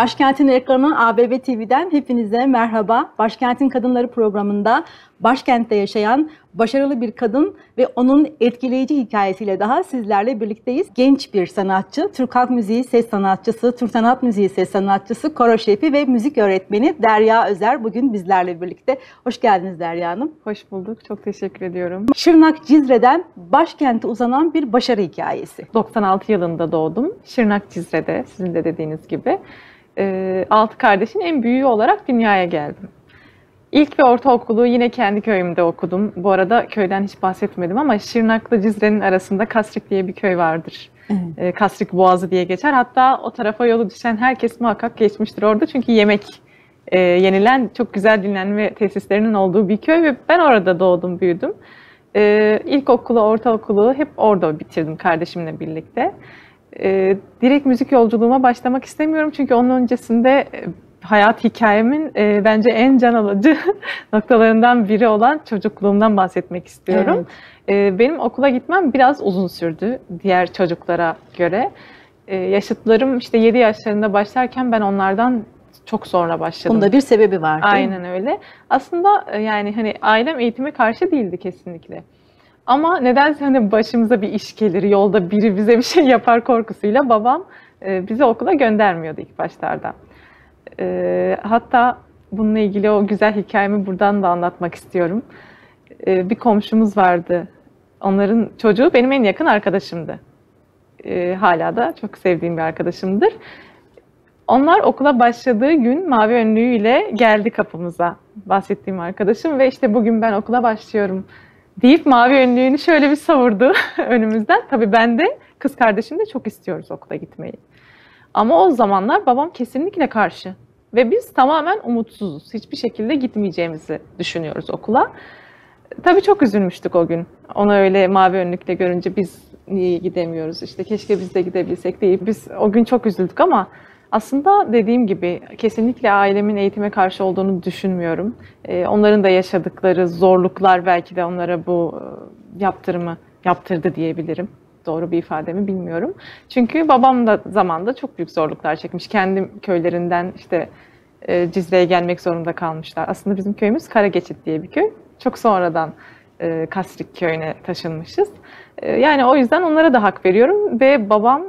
Başkent'in ekranı ABB TV'den hepinize merhaba. Başkent'in Kadınları programında başkentte yaşayan başarılı bir kadın ve onun etkileyici hikayesiyle daha sizlerle birlikteyiz. Genç bir sanatçı, Türk Halk Müziği ses sanatçısı, Türk Sanat Müziği ses sanatçısı, koro şefi ve müzik öğretmeni Derya Özer bugün bizlerle birlikte. Hoş geldiniz Derya Hanım. Hoş bulduk, çok teşekkür ediyorum. Şırnak Cizre'den başkente uzanan bir başarı hikayesi. 96 yılında doğdum. Şırnak Cizre'de, sizin de dediğiniz gibi. 6 kardeşin en büyüğü olarak dünyaya geldim. İlk ve ortaokulu yine kendi köyümde okudum. Bu arada köyden hiç bahsetmedim ama Şırnak'la Cizre'nin arasında Kasrik diye bir köy vardır. Evet. Kasrik Boğazı diye geçer. Hatta o tarafa yolu düşen herkes muhakkak geçmiştir orada. Çünkü yemek yenilen çok güzel dinlenme tesislerinin olduğu bir köy ve ben orada doğdum, büyüdüm. İlkokulu, ortaokulu hep orada bitirdim kardeşimle birlikte. Direkt müzik yolculuğuma başlamak istemiyorum çünkü onun öncesinde hayat hikayemin bence en can alıcı noktalarından biri olan çocukluğumdan bahsetmek istiyorum. Evet. Benim okula gitmem biraz uzun sürdü diğer çocuklara göre. Yaşıtlarım işte 7 yaşlarında başlarken ben onlardan çok sonra başladım. Bunda bir sebebi var, değil Aynen mi? Öyle. Aslında yani hani ailem eğitime karşı değildi kesinlikle. Ama nedense hani başımıza bir iş gelir, yolda biri bize bir şey yapar korkusuyla babam bizi okula göndermiyordu ilk başlarda. Hatta bununla ilgili o güzel hikayemi buradan da anlatmak istiyorum. Bir komşumuz vardı. Onların çocuğu benim en yakın arkadaşımdı. Hala da çok sevdiğim bir arkadaşımdır. Onlar okula başladığı gün mavi önlüğüyle geldi kapımıza, bahsettiğim arkadaşım, ve işte bugün ben okula başlıyorum deyip mavi önlüğünü şöyle bir savurdu önümüzden. Tabii ben de kız kardeşim de çok istiyoruz okula gitmeyi. Ama o zamanlar babam kesinlikle karşı. Ve biz tamamen umutsuzuz. Hiçbir şekilde gitmeyeceğimizi düşünüyoruz okula. Tabii çok üzülmüştük o gün. Onu öyle mavi önlükle görünce biz niye gidemiyoruz? İşte keşke biz de gidebilsek değil. Biz o gün çok üzüldük ama aslında dediğim gibi kesinlikle ailemin eğitime karşı olduğunu düşünmüyorum. Onların da yaşadıkları zorluklar belki de onlara bu yaptırımı yaptırdı diyebilirim. Doğru bir ifade mi bilmiyorum. Çünkü babam da zamanında çok büyük zorluklar çekmiş. Kendi köylerinden işte Cizre'ye gelmek zorunda kalmışlar. Aslında bizim köyümüz Karageçit diye bir köy. Çok sonradan Kasrik köyüne taşınmışız. Yani o yüzden onlara da hak veriyorum ve babam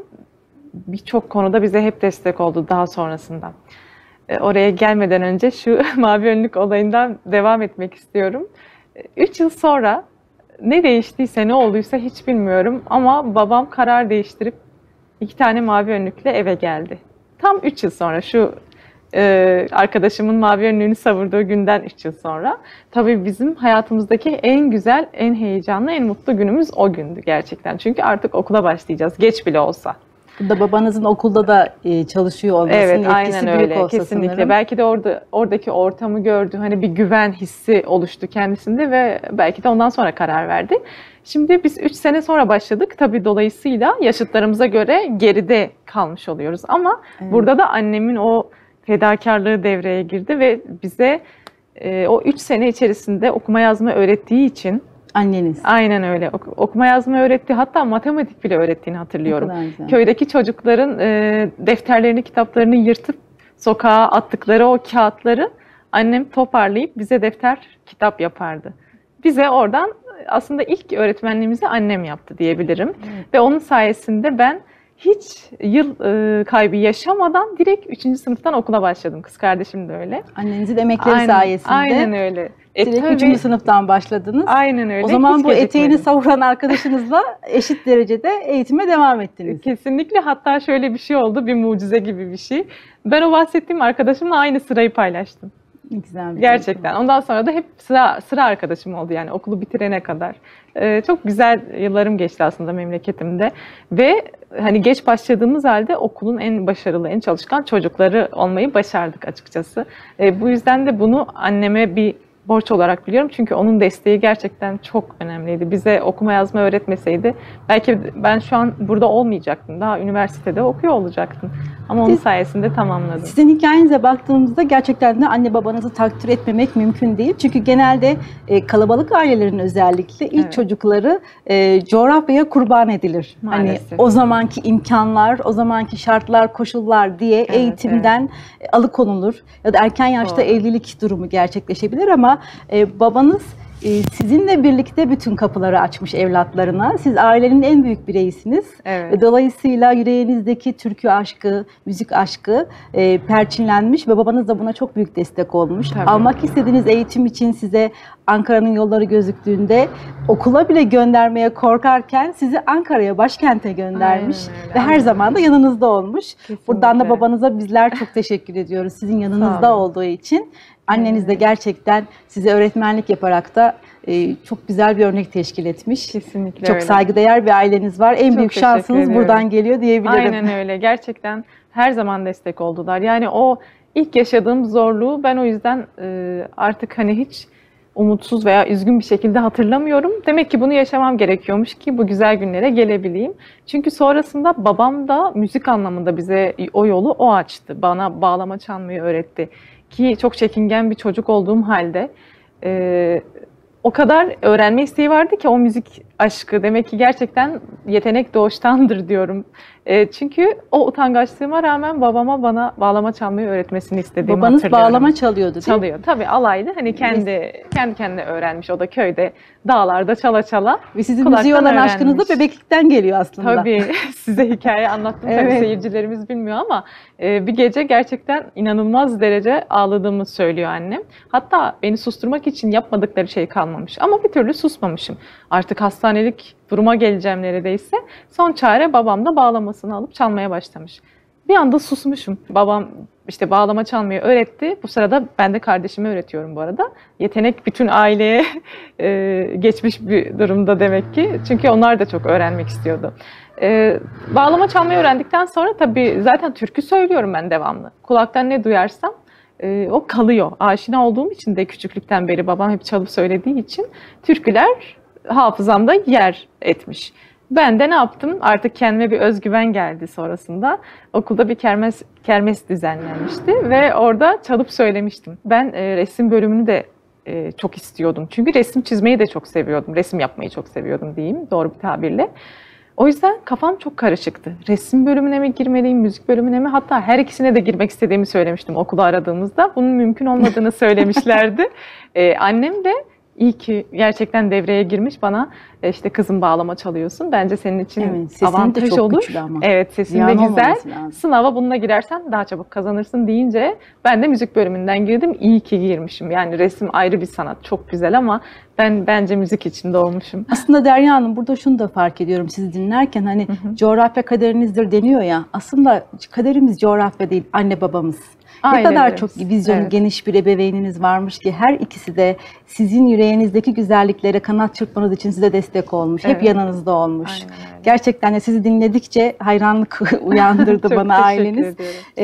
birçok konuda bize hep destek oldu daha sonrasında. Oraya gelmeden önce şu mavi önlük olayından devam etmek istiyorum. 3 yıl sonra ne değiştiyse, ne olduysa hiç bilmiyorum ama babam karar değiştirip 2 tane mavi önlükle eve geldi. Tam 3 yıl sonra, şu arkadaşımın mavi önlüğünü savurduğu günden 3 yıl sonra. Tabii bizim hayatımızdaki en güzel, en heyecanlı, en mutlu günümüz o gündü gerçekten. Çünkü artık okula başlayacağız, geç bile olsa. Burada babanızın okulda da çalışıyor olmasının evet, etkisi büyük öyle. olsa Kesinlikle. sanırım. Belki de oradaki ortamı gördü. Hani bir güven hissi oluştu kendisinde ve belki de ondan sonra karar verdi. Şimdi biz 3 sene sonra başladık. Tabii dolayısıyla yaşıtlarımıza göre geride kalmış oluyoruz. Ama burada da annemin o fedakarlığı devreye girdi ve bize o 3 sene içerisinde okuma yazma öğrettiği için. Anneniz. Aynen öyle. Okuma yazma öğretti. Hatta matematik bile öğrettiğini hatırlıyorum. Köydeki çocukların defterlerini, kitaplarını yırtıp sokağa attıkları o kağıtları annem toparlayıp bize defter, kitap yapardı. Bize oradan aslında ilk öğretmenliğimizi annem yaptı diyebilirim. Evet. Ve onun sayesinde ben hiç yıl kaybı yaşamadan direkt 3. sınıftan okula başladım. Kız kardeşim de öyle. Annenizin emekleri sayesinde. Aynen öyle. Direkt 3. sınıftan başladınız. Aynen öyle. O zaman hiç bu eteğini savuran arkadaşınızla eşit derecede eğitime devam ettiniz. Kesinlikle. Hatta şöyle bir şey oldu, bir mucize gibi bir şey. Ben o bahsettiğim arkadaşımla aynı sırayı paylaştım. Güzel bir gerçekten. Şey. Ondan sonra da hep sıra arkadaşım oldu yani okulu bitirene kadar. Çok güzel yıllarım geçti aslında memleketimde. Ve hani geç başladığımız halde okulun en başarılı, en çalışkan çocukları olmayı başardık açıkçası. Bu yüzden de bunu anneme bir borç olarak biliyorum. Çünkü onun desteği gerçekten çok önemliydi. Bize okuma yazma öğretmeseydi belki ben şu an burada olmayacaktım. Daha üniversitede okuyor olacaktım. Ama onun sayesinde tamamladım. Sizin hikayenize baktığımızda gerçekten de anne babanızı takdir etmemek mümkün değil. Çünkü genelde kalabalık ailelerin özellikle ilk çocukları coğrafyaya kurban edilir. Maalesef. Hani o zamanki imkanlar, o zamanki şartlar, koşullar diye eğitimden alıkonulur. Ya da erken yaşta evlilik durumu gerçekleşebilir ama babanız sizinle birlikte bütün kapıları açmış evlatlarına. Siz ailenin en büyük bireyisiniz. Evet. Dolayısıyla yüreğinizdeki türkü aşkı, müzik aşkı perçinlenmiş ve babanız da buna çok büyük destek olmuş. Tabii. Almak istediğiniz eğitim için size Ankara'nın yolları gözüktüğünde okula bile göndermeye korkarken sizi Ankara'ya, başkente göndermiş ve her zaman da yanınızda olmuş. Kesinlikle. Buradan da babanıza bizler çok teşekkür ediyoruz sizin yanınızda olduğu için. Anneniz de gerçekten size öğretmenlik yaparak da çok güzel bir örnek teşkil etmiş. Kesinlikle çok öyle. saygıdeğer bir aileniz var. En Çok büyük teşekkür şansınız ediyorum. buradan geliyor diyebilirim. Aynen öyle. Gerçekten her zaman destek oldular. Yani o ilk yaşadığım zorluğu ben o yüzden artık hani hiç umutsuz veya üzgün bir şekilde hatırlamıyorum. Demek ki bunu yaşamam gerekiyormuş ki bu güzel günlere gelebileyim. Çünkü sonrasında babam da müzik anlamında bize o yolu o açtı. Bana bağlama çalmayı öğretti. Ki çok çekingen bir çocuk olduğum halde o kadar öğrenme isteği vardı ki o müzik aşkı demek ki gerçekten yetenek doğuştandır diyorum. Çünkü o utangaçlığıma rağmen babama bana bağlama çalmayı öğretmesini istediğimi Babanız hatırlıyorum. bağlama çalıyordu değil mi? Çalıyor. Tabii alaylı. Hani kendi kendine öğrenmiş. O da köyde, dağlarda çala çala. Ve sizin kulaktan müziğe olan öğrenmiş. aşkınız da bebeklikten geliyor aslında. Tabii size hikaye anlattım. Tabii Evet. seyircilerimiz bilmiyor ama bir gece gerçekten inanılmaz derece ağladığımı söylüyor annem. Hatta beni susturmak için yapmadıkları şey kalmamış. Ama bir türlü susmamışım. Artık hastanelik duruma geleceğim neredeyse. Son çare babam da bağlamasını alıp çalmaya başlamış. Bir anda susmuşum. Babam işte bağlama çalmayı öğretti. Bu sırada ben de kardeşime öğretiyorum bu arada. Yetenek bütün aileye geçmiş bir durumda demek ki. Çünkü onlar da çok öğrenmek istiyordu. Bağlama çalmayı öğrendikten sonra tabii zaten türkü söylüyorum ben devamlı. Kulaktan ne duyarsam o kalıyor. Aşina olduğum için de küçüklükten beri babam hep çalıp söylediği için türküler hafızamda yer etmiş. Ben de ne yaptım? Artık kendime bir özgüven geldi sonrasında. Okulda bir kermes düzenlenmişti ve orada çalıp söylemiştim. Ben resim bölümünü de çok istiyordum. Çünkü resim çizmeyi de çok seviyordum. Resim yapmayı çok seviyordum diyeyim doğru bir tabirle. O yüzden kafam çok karışıktı. Resim bölümüne mi girmeliyim, müzik bölümüne mi? Hatta her ikisine de girmek istediğimi söylemiştim okulu aradığımızda. Bunun mümkün olmadığını söylemişlerdi. Annem de iyi ki gerçekten devreye girmiş bana işte kızım bağlama çalıyorsun. Bence senin için avantaj olur. Evet sesin de güzel. Sınava bununla girersen daha çabuk kazanırsın deyince ben de müzik bölümünden girdim. İyi ki girmişim. Yani resim ayrı bir sanat. Çok güzel ama ben bence müzik için doğmuşum. Aslında Derya Hanım burada şunu da fark ediyorum sizi dinlerken hani coğrafya kaderinizdir deniyor ya. Aslında kaderimiz coğrafya değil anne babamız. Ne kadar çok vizyonu geniş bir ebeveyniniz varmış ki her ikisi de sizin yüreğinizdeki güzelliklere kanat çırpmanız için size destek olmuş. Hep yanınızda olmuş. Gerçekten de sizi dinledikçe hayranlık uyandırdı bana aileniz.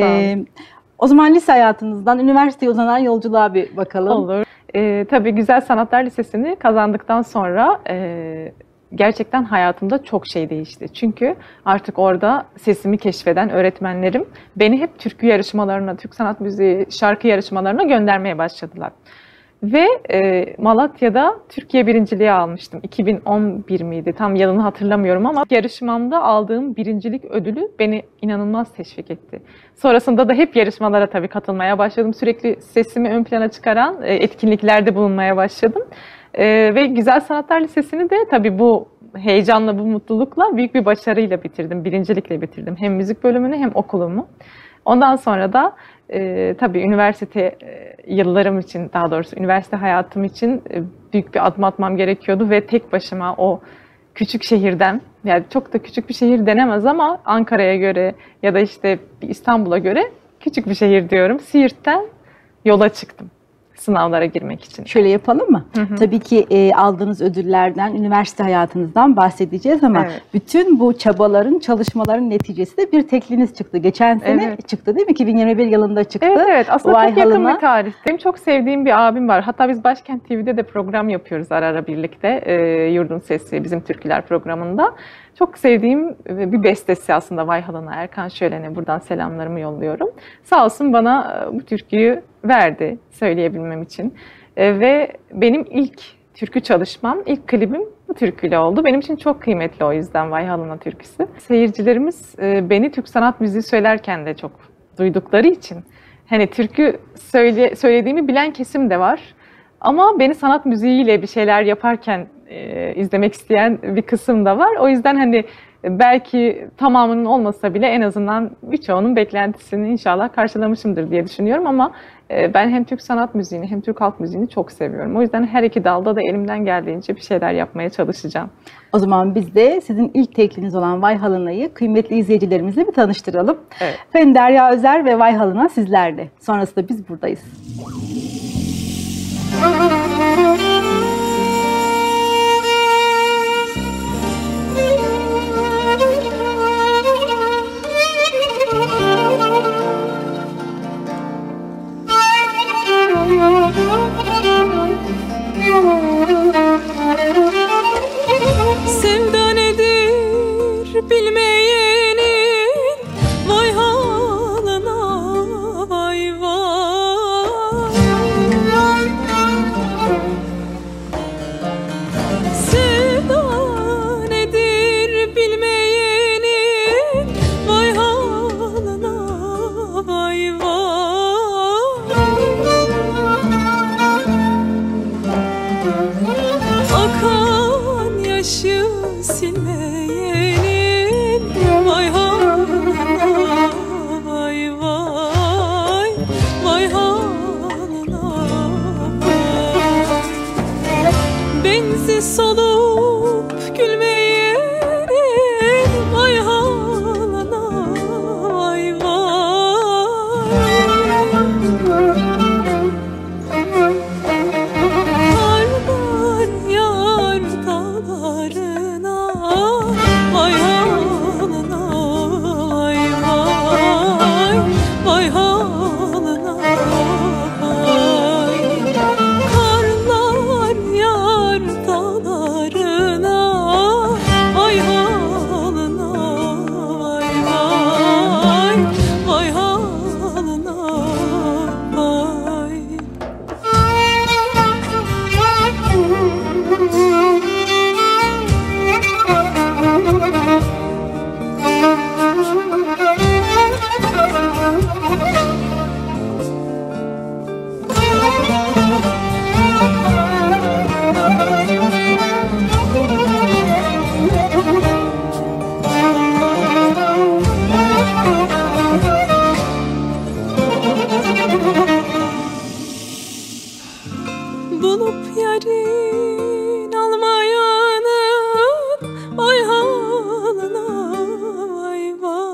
O zaman lise hayatınızdan üniversiteye uzanan yolculuğa bir bakalım. Olur. Tabii Güzel Sanatlar Lisesi'ni kazandıktan sonra gerçekten hayatımda çok şey değişti. Çünkü artık orada sesimi keşfeden öğretmenlerim beni hep türkü yarışmalarına, Türk sanat müziği, şarkı yarışmalarına göndermeye başladılar. Ve Malatya'da Türkiye birinciliği almıştım. 2011 miydi? Tam yılını hatırlamıyorum ama yarışmamda aldığım birincilik ödülü beni inanılmaz teşvik etti. Sonrasında da hep yarışmalara tabii katılmaya başladım. Sürekli sesimi ön plana çıkaran etkinliklerde bulunmaya başladım. Ve Güzel Sanatlar Lisesi'ni de tabii bu heyecanla, bu mutlulukla büyük bir başarıyla bitirdim. Birincilikle bitirdim. Hem müzik bölümünü hem okulumu. Ondan sonra da tabii üniversite yıllarım için, daha doğrusu üniversite hayatım için büyük bir adım atmam gerekiyordu. Ve tek başıma o küçük şehirden, yani çok da küçük bir şehir denemez ama Ankara'ya göre ya da işte İstanbul'a göre küçük bir şehir diyorum. Siirt'ten yola çıktım. sınavlara girmek için. Şöyle yapalım mı? Hı hı. Tabii ki aldığınız ödüllerden, üniversite hayatınızdan bahsedeceğiz ama Evet. bütün bu çabaların, çalışmaların neticesi de bir tekliniz çıktı. Geçen sene Evet. çıktı değil mi? 2021 yılında çıktı. Evet, evet. Aslında Vay çok yakın halına. bir tarihte. Benim çok sevdiğim bir abim var. Hatta biz Başkent TV'de de program yapıyoruz ara ara birlikte. Yurdun Sesi, bizim türküler programında. Çok sevdiğim bir bestesi aslında Vay Halına, Erkan Şölen'e buradan selamlarımı yolluyorum. Sağ olsun bana bu türküyü verdi söyleyebilmem için. Ve benim ilk türkü çalışmam, ilk klibim bu türküyle oldu. Benim için çok kıymetli o yüzden Vay Halına türküsü. Seyircilerimiz beni Türk sanat müziği söylerken de çok duydukları için hani türkü söylediğimi bilen kesim de var. Ama beni sanat müziğiyle bir şeyler yaparken izlemek isteyen bir kısım da var. O yüzden hani belki tamamının olmasa bile en azından birçoğunun beklentisini inşallah karşılamışımdır diye düşünüyorum ama ben hem Türk sanat müziğini hem Türk halk müziğini çok seviyorum. O yüzden her iki dalda da elimden geldiğince bir şeyler yapmaya çalışacağım. O zaman biz de sizin ilk tekliniz olan Vay Halına'yı kıymetli izleyicilerimizle bir tanıştıralım. Evet. Efendim Derya Özer ve Vay Halına sizlerde. Sonrasında biz buradayız. Sevda nedir bilmeyenin, vay halına vay vay. Sevda nedir bilmeyenin, vay halına vay vay. Akan yaşı silmeyenin, vay halına vay vay. Vay halına vay. Benzi solup gülmeyenin, vay halına vay vay. Karlar yar dağlarına, vay halına vay vay. Vay halına vay. Karlar yar dağlarına, vay halına vay vay. Vay halına vay. Bulup yarın almayanın, vay halına vay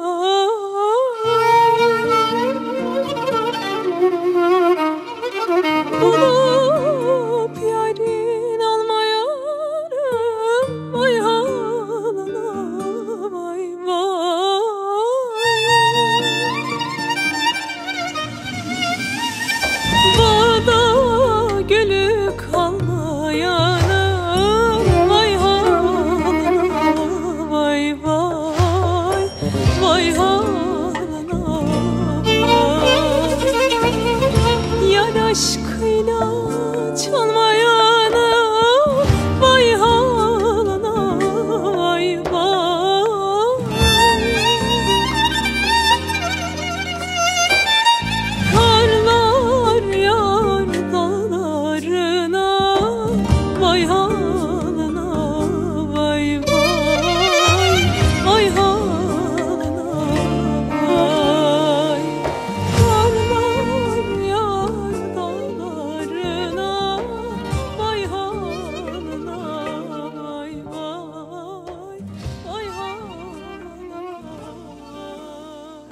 vay. Bulup yarın almayanın, vay halına vay vay. Bağda gülü kalmayan,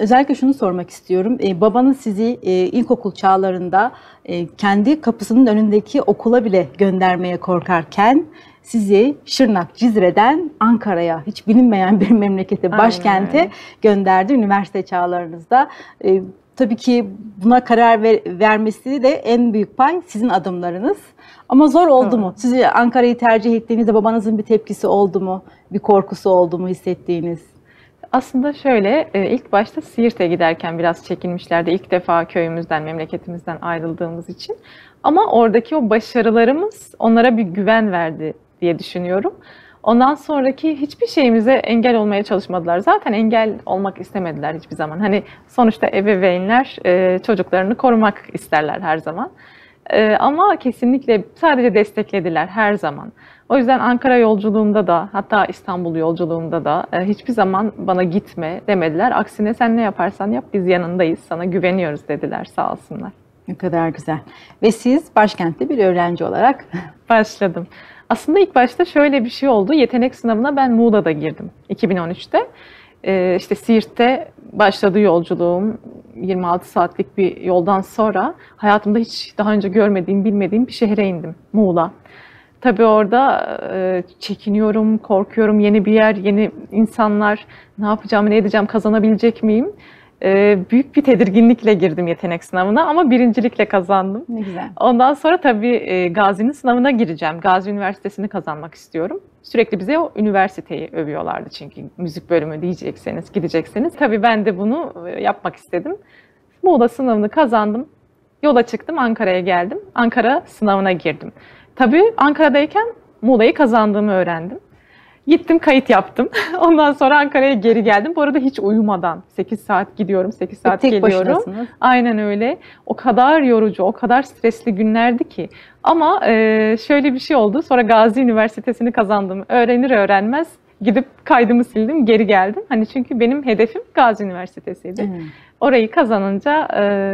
özellikle şunu sormak istiyorum. Babanız sizi ilkokul çağlarında kendi kapısının önündeki okula bile göndermeye korkarken sizi Şırnak, Cizre'den Ankara'ya, hiç bilinmeyen bir memlekete, başkente gönderdi üniversite çağlarınızda. Tabii ki buna karar vermesi de en büyük pay sizin adımlarınız. Ama zor oldu mu? Siz Ankara'yı tercih ettiğinizde babanızın bir tepkisi oldu mu? Bir korkusu oldu mu hissettiğiniz? Aslında şöyle, ilk başta Siirt'e giderken biraz çekinmişlerdi. İlk defa köyümüzden, memleketimizden ayrıldığımız için. Ama oradaki o başarılarımız onlara bir güven verdi diye düşünüyorum. Ondan sonraki hiçbir şeyimize engel olmaya çalışmadılar. Zaten engel olmak istemediler hiçbir zaman. Hani sonuçta ebeveynler çocuklarını korumak isterler her zaman. Ama kesinlikle sadece desteklediler her zaman. O yüzden Ankara yolculuğumda da, hatta İstanbul yolculuğumda da hiçbir zaman bana gitme demediler. Aksine sen ne yaparsan yap, biz yanındayız, sana güveniyoruz dediler, sağ olsunlar. Ne kadar güzel. Ve siz başkentte bir öğrenci olarak başladım. Aslında ilk başta şöyle bir şey oldu. Yetenek sınavına ben Muğla'da girdim 2013'te. İşte Siirt'te başladı yolculuğum. 26 saatlik bir yoldan sonra hayatımda hiç daha önce görmediğim, bilmediğim bir şehre indim. Muğla. Tabii orada çekiniyorum, korkuyorum. Yeni bir yer, yeni insanlar. Ne yapacağım, ne edeceğim, kazanabilecek miyim? Büyük bir tedirginlikle girdim yetenek sınavına ama birincilikle kazandım. Ne güzel. Ondan sonra tabii Gazi'nin sınavına gireceğim. Gazi Üniversitesi'ni kazanmak istiyorum. Sürekli bize o üniversiteyi övüyorlardı çünkü müzik bölümü diyecekseniz, gidecekseniz. Tabii ben de bunu yapmak istedim. Muğla sınavını kazandım. Yola çıktım, Ankara'ya geldim. Ankara sınavına girdim. Tabii Ankara'dayken Muğla'yı kazandığımı öğrendim. Gittim, kayıt yaptım. Ondan sonra Ankara'ya geri geldim. Bu arada hiç uyumadan 8 saat gidiyorum, 8 saat tek geliyorum. Başınasınız. Aynen öyle. O kadar yorucu, o kadar stresli günlerdi ki. Ama şöyle bir şey oldu. Sonra Gazi Üniversitesi'ni kazandım. Öğrenir öğrenmez gidip kaydımı sildim, geri geldim. Hani çünkü benim hedefim Gazi Üniversitesi'ydi. Orayı kazanınca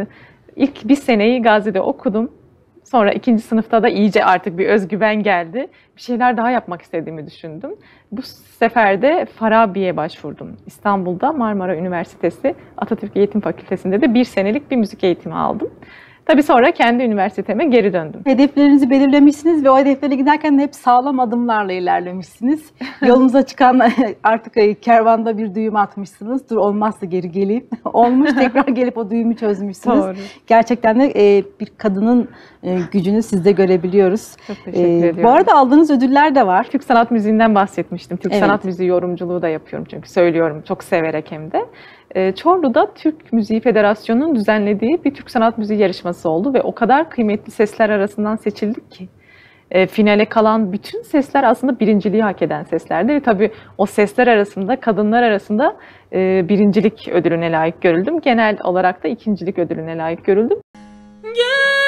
ilk bir seneyi Gazi'de okudum. Sonra ikinci sınıfta da iyice artık bir özgüven geldi. Bir şeyler daha yapmak istediğimi düşündüm. Bu sefer de Farabi'ye başvurdum. İstanbul'da Marmara Üniversitesi Atatürk Eğitim Fakültesi'nde de bir senelik bir müzik eğitimi aldım. Tabii sonra kendi üniversiteme geri döndüm. Hedeflerinizi belirlemişsiniz ve o hedeflere giderken hep sağlam adımlarla ilerlemişsiniz. Yolunuza çıkan artık kervanda bir düğüm atmışsınız. Dur olmazsa geri geleyim. Olmuş, tekrar gelip o düğümü çözmüşsünüz. Doğru. Gerçekten de bir kadının gücünü sizde görebiliyoruz. Çok teşekkür ediyorum. Bu arada aldığınız ödüller de var. Türk sanat müziğinden bahsetmiştim. Türk Evet. sanat müziği yorumculuğu da yapıyorum çünkü söylüyorum çok severek hem de. Çorlu'da Türk Müziği Federasyonu'nun düzenlediği bir Türk sanat müziği yarışması oldu ve o kadar kıymetli sesler arasından seçildik ki finale kalan bütün sesler aslında birinciliği hak eden seslerdi ve tabii o sesler arasında, kadınlar arasında birincilik ödülüne layık görüldüm. Genel olarak da ikincilik ödülüne layık görüldüm. Gel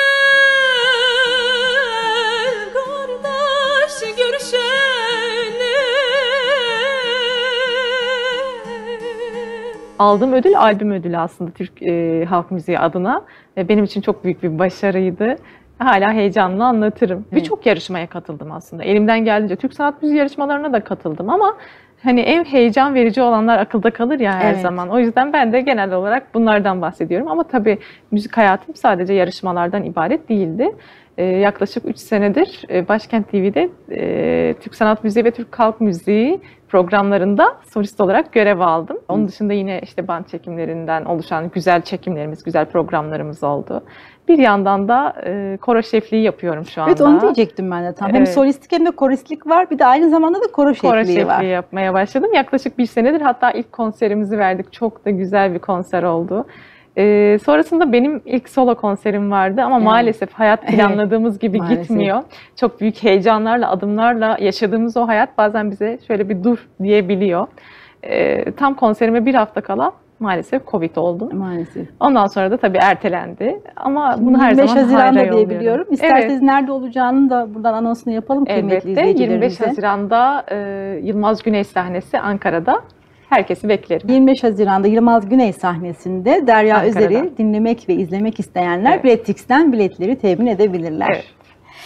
kardeş görüşelim. Aldığım ödül albüm ödülü aslında Türk halk müziği adına. Benim için çok büyük bir başarıydı. Hala heyecanla anlatırım. Evet. Birçok yarışmaya katıldım aslında. Elimden geldiğince Türk sanat müziği yarışmalarına da katıldım ama hani en heyecan verici olanlar akılda kalır ya her Evet. zaman. O yüzden ben de genel olarak bunlardan bahsediyorum. Ama tabii müzik hayatım sadece yarışmalardan ibaret değildi. Yaklaşık 3 senedir Başkent TV'de Türk sanat müziği ve Türk halk müziği programlarında solist olarak görev aldım. Onun dışında yine işte band çekimlerinden oluşan güzel çekimlerimiz, güzel programlarımız oldu. Bir yandan da koro şefliği yapıyorum şu anda. Evet, onu diyecektim ben de tam. Hem Evet. solistlik hem de koristlik var. Bir de aynı zamanda da koro Koro şefliği var. şefliği yapmaya başladım. Yaklaşık bir senedir, hatta ilk konserimizi verdik. Çok da güzel bir konser oldu. Sonrasında benim ilk solo konserim vardı ama Evet. maalesef hayat planladığımız gibi Maalesef. gitmiyor. Çok büyük heyecanlarla, adımlarla yaşadığımız o hayat bazen bize şöyle bir dur diyebiliyor. Tam konserime bir hafta kala maalesef Covid oldum. Maalesef. Ondan sonra da tabii ertelendi. Ama bunu her 25 zaman Haziran'da hayra diye yolluyorum. biliyorum. İsterseniz Evet. nerede olacağını da buradan anonsunu yapalım kıymetli Elbette 25 izleyicilerimize. Haziran'da Yılmaz Güney sahnesi Ankara'da. Herkesi beklerim. 25 Haziran'da Yılmaz Güney sahnesinde Derya Ankara'da. Özer'i dinlemek ve izlemek isteyenler Evet. Biletix'ten biletleri temin edebilirler. Evet.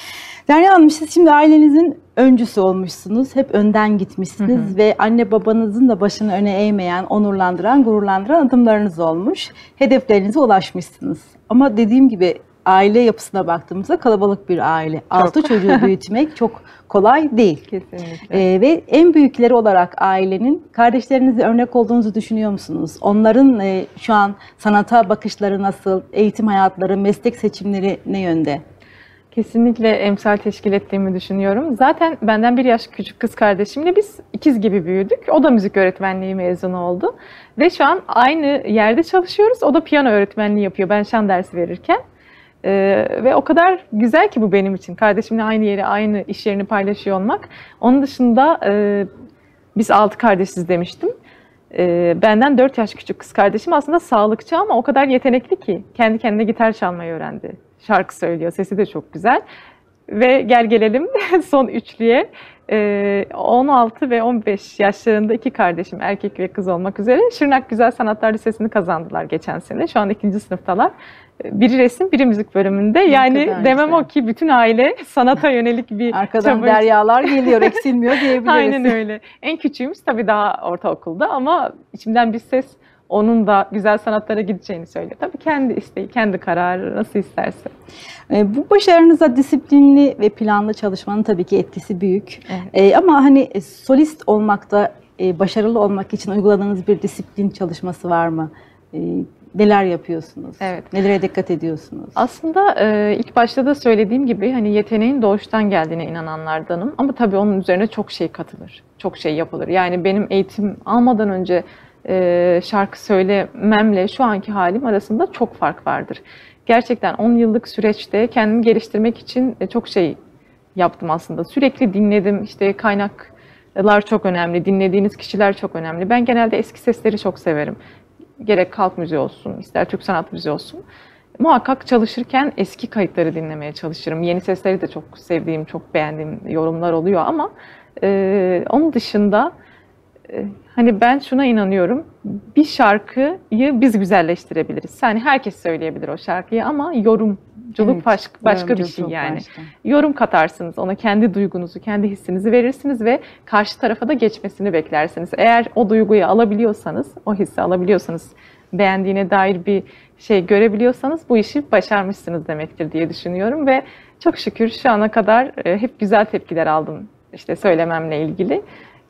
Derya Hanım, siz şimdi ailenizin öncüsü olmuşsunuz. Hep önden gitmişsiniz ve anne babanızın da başını öne eğmeyen, onurlandıran, gururlandıran adımlarınız olmuş. Hedeflerinize ulaşmışsınız. Ama dediğim gibi aile yapısına baktığımızda kalabalık bir aile. 6 çocuğu büyütmek çok kolay değil. Kesinlikle. Ve en büyükleri olarak ailenin kardeşlerinize örnek olduğunuzu düşünüyor musunuz? Onların şu an sanata bakışları nasıl, eğitim hayatları, meslek seçimleri ne yönde? Kesinlikle emsal teşkil ettiğimi düşünüyorum. Zaten benden bir yaş küçük kız kardeşimle biz ikiz gibi büyüdük. O da müzik öğretmenliği mezunu oldu. Ve şu an aynı yerde çalışıyoruz. O da piyano öğretmenliği yapıyor ben şan dersi verirken. Ve o kadar güzel ki bu benim için. Kardeşimle aynı yeri, aynı iş yerini paylaşıyor olmak. Onun dışında biz 6 kardeşiz demiştim. Benden 4 yaş küçük kız kardeşim aslında sağlıkçı ama o kadar yetenekli ki kendi kendine gitar çalmayı öğrendi. Şarkı söylüyor, sesi de çok güzel. Ve gel gelelim son üçlüye. 16 ve 15 yaşlarında 2 kardeşim, erkek ve kız olmak üzere Şırnak Güzel Sanatlar Lisesi'ni kazandılar geçen sene. Şu an 2. sınıftalar. Biri resim, biri müzik bölümünde. Yani demem o ki bütün aile sanata yönelik bir arkadan deryalar geliyor, eksilmiyor diyebiliriz. Aynen öyle. En küçüğümüz tabii daha ortaokulda ama içimden bir ses onun da güzel sanatlara gideceğini söylüyor. Tabii kendi isteği, kendi kararı nasıl isterse. Bu başarınıza disiplinli ve planlı çalışmanın tabii ki etkisi büyük. Evet. Ama hani solist olmakta, başarılı olmak için uyguladığınız bir disiplin çalışması var mı? Neler yapıyorsunuz? Evet. Nelere dikkat ediyorsunuz? Aslında ilk başta da söylediğim gibi hani yeteneğin doğuştan geldiğine inananlardanım. Ama tabii onun üzerine çok şey katılır, çok şey yapılır. Yani benim eğitim almadan önce şarkı söylememle şu anki halim arasında çok fark vardır. Gerçekten 10 yıllık süreçte kendimi geliştirmek için çok şey yaptım aslında. Sürekli dinledim. İşte kaynaklar çok önemli, dinlediğiniz kişiler çok önemli. Ben genelde eski sesleri çok severim. Gerek halk müziği olsun, ister Türk sanat müziği olsun. Muhakkak çalışırken eski kayıtları dinlemeye çalışırım. Yeni sesleri de çok sevdiğim, çok beğendiğim yorumlar oluyor ama onun dışında hani ben şuna inanıyorum, bir şarkıyı biz güzelleştirebiliriz. Yani herkes söyleyebilir o şarkıyı ama yorumculuk başka bir şey yani. Başka. Yorum katarsınız, ona kendi duygunuzu, kendi hissinizi verirsiniz ve karşı tarafa da geçmesini beklersiniz. Eğer o duyguyu alabiliyorsanız, o hissi alabiliyorsanız, beğendiğine dair bir şey görebiliyorsanız bu işi başarmışsınız demektir diye düşünüyorum ve çok şükür şu ana kadar hep güzel tepkiler aldım işte söylememle ilgili.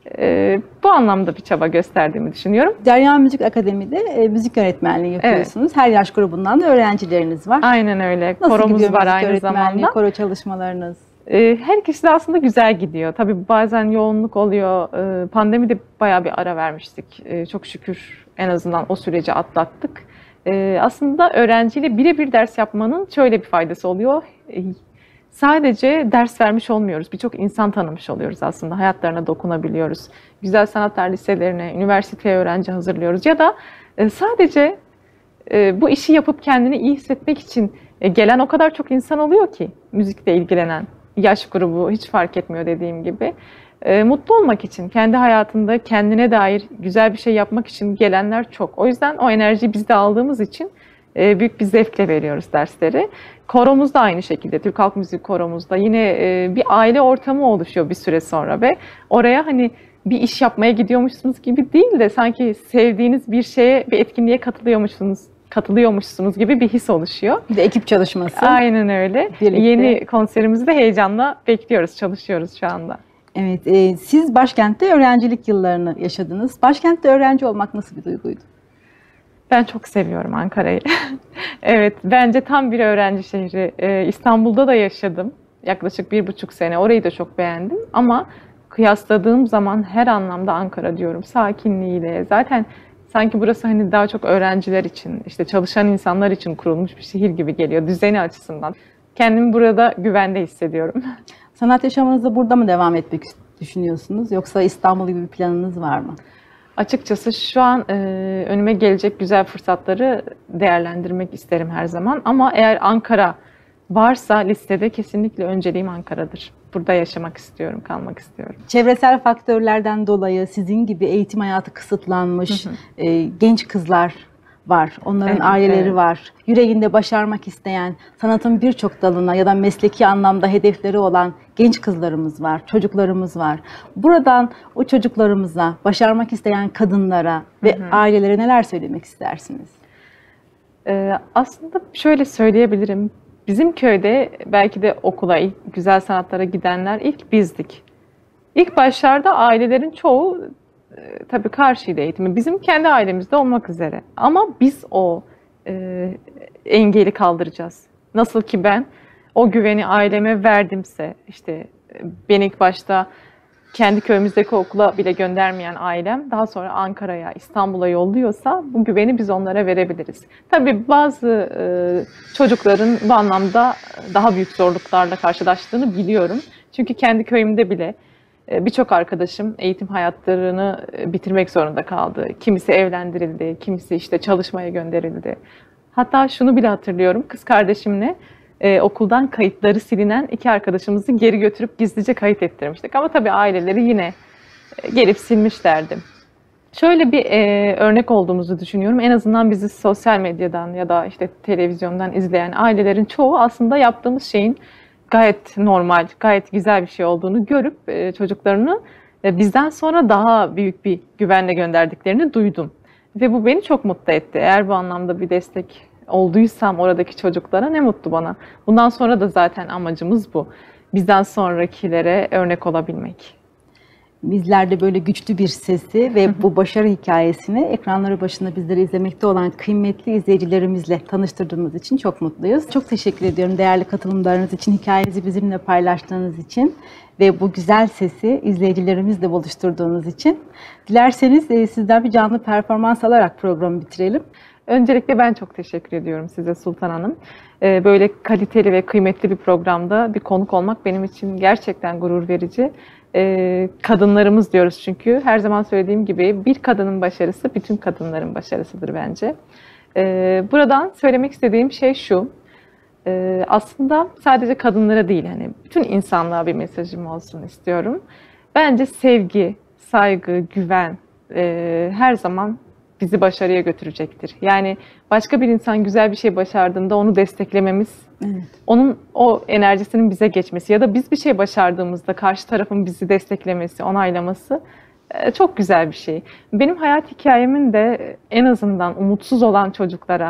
Bu anlamda bir çaba gösterdiğimi düşünüyorum. Derya Müzik Akademi'de müzik öğretmenliği yapıyorsunuz. Evet. Her yaş grubundan da öğrencileriniz var. Aynen öyle. Nasıl Koromuz var aynı zamanda. Koro çalışmalarınız? Her ikisi de aslında güzel gidiyor. Tabii bazen yoğunluk oluyor. Pandemide bayağı bir ara vermiştik. Çok şükür en azından o süreci atlattık. Aslında öğrenciyle birebir ders yapmanın şöyle bir faydası oluyor. Sadece ders vermiş olmuyoruz. Birçok insan tanımış oluyoruz aslında. Hayatlarına dokunabiliyoruz. Güzel sanatlar liselerine, üniversiteye öğrenci hazırlıyoruz. Ya da sadece bu işi yapıp kendini iyi hissetmek için gelen o kadar çok insan oluyor ki müzikle ilgilenen. Yaş grubu hiç fark etmiyor dediğim gibi. Mutlu olmak için, kendi hayatında kendine dair güzel bir şey yapmak için gelenler çok. O yüzden o enerjiyi biz de aldığımız için büyük bir zevkle veriyoruz dersleri. Koromuz da aynı şekilde, Türk Halk Müziği koromuzda yine bir aile ortamı oluşuyor bir süre sonra ve oraya hani bir iş yapmaya gidiyormuşsunuz gibi değil de sanki sevdiğiniz bir şeye, bir etkinliğe katılıyormuşsunuz gibi bir his oluşuyor. Bir de ekip çalışması. Aynen öyle. Birlikte. Yeni konserimizi de heyecanla bekliyoruz, çalışıyoruz şu anda. Evet, siz başkentte öğrencilik yıllarını yaşadınız. Başkentte öğrenci olmak nasıl bir duyguydu? Ben çok seviyorum Ankara'yı. Evet, bence tam bir öğrenci şehri. İstanbul'da da yaşadım. Yaklaşık 1,5 sene. Orayı da çok beğendim. Ama kıyasladığım zaman her anlamda Ankara diyorum. Sakinliğiyle. Zaten sanki burası hani daha çok öğrenciler için, işte çalışan insanlar için kurulmuş bir şehir gibi geliyor. Düzeni açısından. Kendimi burada güvende hissediyorum. Sanat yaşamınızda burada mı devam etmek düşünüyorsunuz? Yoksa İstanbul gibi bir planınız var mı? Açıkçası şu an önüme gelecek güzel fırsatları değerlendirmek isterim her zaman. Ama eğer Ankara varsa listede kesinlikle önceliğim Ankara'dır. Burada yaşamak istiyorum, kalmak istiyorum. Çevresel faktörlerden dolayı sizin gibi eğitim hayatı kısıtlanmış genç kızlar var, onların Evet, aileleri evet. var. Yüreğinde başarmak isteyen, sanatın birçok dalına ya da mesleki anlamda hedefleri olan genç kızlarımız var, çocuklarımız var. Buradan o çocuklarımıza, başarmak isteyen kadınlara ve ailelere neler söylemek istersiniz? Aslında şöyle söyleyebilirim. Bizim köyde belki de okula, ilk güzel sanatlara gidenler ilk bizdik. İlk başlarda ailelerin çoğu tabii karşıydı eğitime. Bizim kendi ailemizde olmak üzere. Ama biz o engeli kaldıracağız. Nasıl ki ben o güveni aileme verdimse, işte beni ilk başta kendi köyümüzdeki okula bile göndermeyen ailem daha sonra Ankara'ya, İstanbul'a yolluyorsa bu güveni biz onlara verebiliriz. Tabii bazı çocukların bu anlamda daha büyük zorluklarla karşılaştığını biliyorum. Çünkü kendi köyümde bile birçok arkadaşım eğitim hayatlarını bitirmek zorunda kaldı. Kimisi evlendirildi, kimisi işte çalışmaya gönderildi. Hatta şunu bile hatırlıyorum, kız kardeşimle okuldan kayıtları silinen iki arkadaşımızı geri götürüp gizlice kayıt ettirmiştik. Ama tabii aileleri yine gelip silmişlerdi. Şöyle bir örnek olduğumuzu düşünüyorum. En azından bizi sosyal medyadan ya da işte televizyondan izleyen ailelerin çoğu aslında yaptığımız şeyin gayet normal, gayet güzel bir şey olduğunu görüp çocuklarını bizden sonra daha büyük bir güvenle gönderdiklerini duydum. Ve bu beni çok mutlu etti. Eğer bu anlamda bir destek olduysam oradaki çocuklara ne mutlu bana. Bundan sonra da zaten amacımız bu. Bizden sonrakilere örnek olabilmek. Bizler de böyle güçlü bir sesi ve bu başarı hikayesini ekranları başında bizleri izlemekte olan kıymetli izleyicilerimizle tanıştırdığımız için çok mutluyuz. Çok teşekkür ediyorum değerli katılımlarınız için, hikayenizi bizimle paylaştığınız için ve bu güzel sesi izleyicilerimizle buluşturduğunuz için. Dilerseniz sizden bir canlı performans alarak programı bitirelim. Öncelikle ben çok teşekkür ediyorum size Sultan Hanım. Böyle kaliteli ve kıymetli bir programda bir konuk olmak benim için gerçekten gurur verici. Kadınlarımız diyoruz çünkü her zaman söylediğim gibi bir kadının başarısı bütün kadınların başarısıdır bence. Buradan söylemek istediğim şey şu. Aslında sadece kadınlara değil, hani bütün insanlığa bir mesajım olsun istiyorum. Bence sevgi, saygı, güven her zaman bizi başarıya götürecektir. Yani başka bir insan güzel bir şey başardığında onu desteklememiz, evet, onun o enerjisinin bize geçmesi ya da biz bir şey başardığımızda karşı tarafın bizi desteklemesi, onaylaması çok güzel bir şey. Benim hayat hikayemin de en azından umutsuz olan çocuklara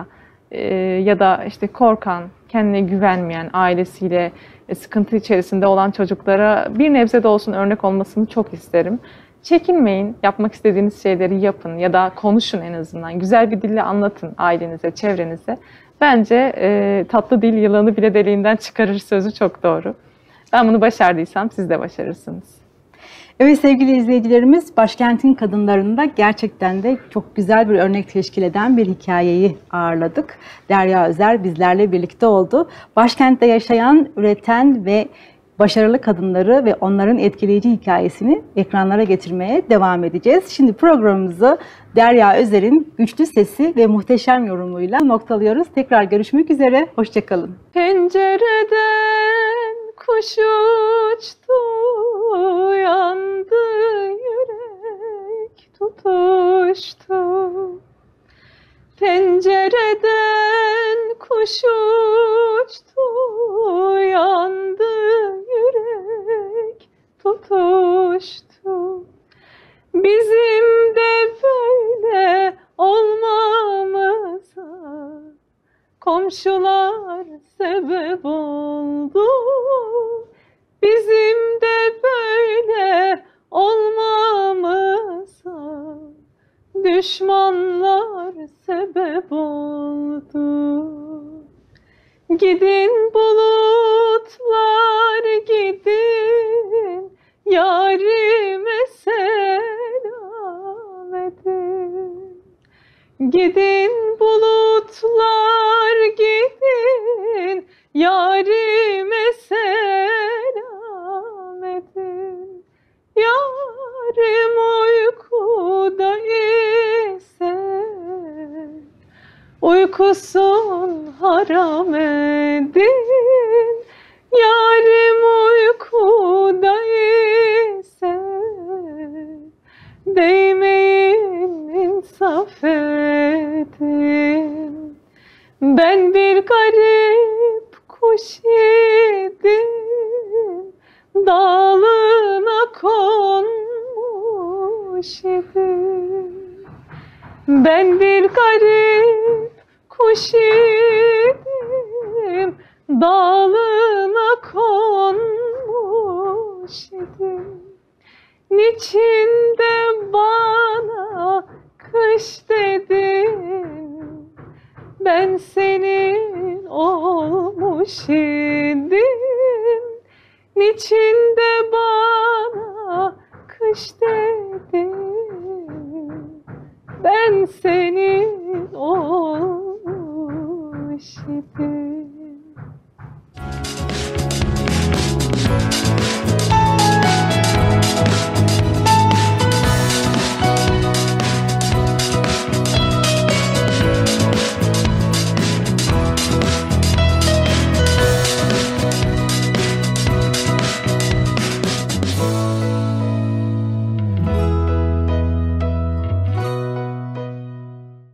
ya da işte korkan, kendine güvenmeyen, ailesiyle sıkıntı içerisinde olan çocuklara bir nebze de olsun örnek olmasını çok isterim. Çekinmeyin, yapmak istediğiniz şeyleri yapın ya da konuşun en azından. Güzel bir dille anlatın ailenize, çevrenize. Bence tatlı dil yılanı bile deliğinden çıkarır sözü çok doğru. Ben bunu başardıysam siz de başarırsınız. Evet sevgili izleyicilerimiz, Başkent'in kadınlarında gerçekten de çok güzel bir örnek teşkil eden bir hikayeyi ağırladık. Derya Özer bizlerle birlikte oldu. Başkent'te yaşayan, üreten ve başarılı kadınları ve onların etkileyici hikayesini ekranlara getirmeye devam edeceğiz. Şimdi programımızı Derya Özer'in güçlü sesi ve muhteşem yorumuyla noktalıyoruz. Tekrar görüşmek üzere, hoşçakalın. Pencereden kuş uçtu, yandı yürek tutuştu. Pencereden kuş uçtu, yandı yürek tutuştu. Bizim de böyle olmamıza komşular sebep oldu. Bizim de böyle olmamıza düşmanlar sebep oldu. Gidin bulutlar gidin, yarime selam edin. Gidin bulutlar gidin, yarime selam edin. Yarim uykuda ise uykusun haram edin. Yarim uykuda ise değmeyin insaf edin. olmuş idim. Ben bir garip kuş idim, dalına konmuş idim. Niçin de bana kış dedin, ben senin olmuş idim. Niçin de bana kış dedin, ben senin olmuş idim.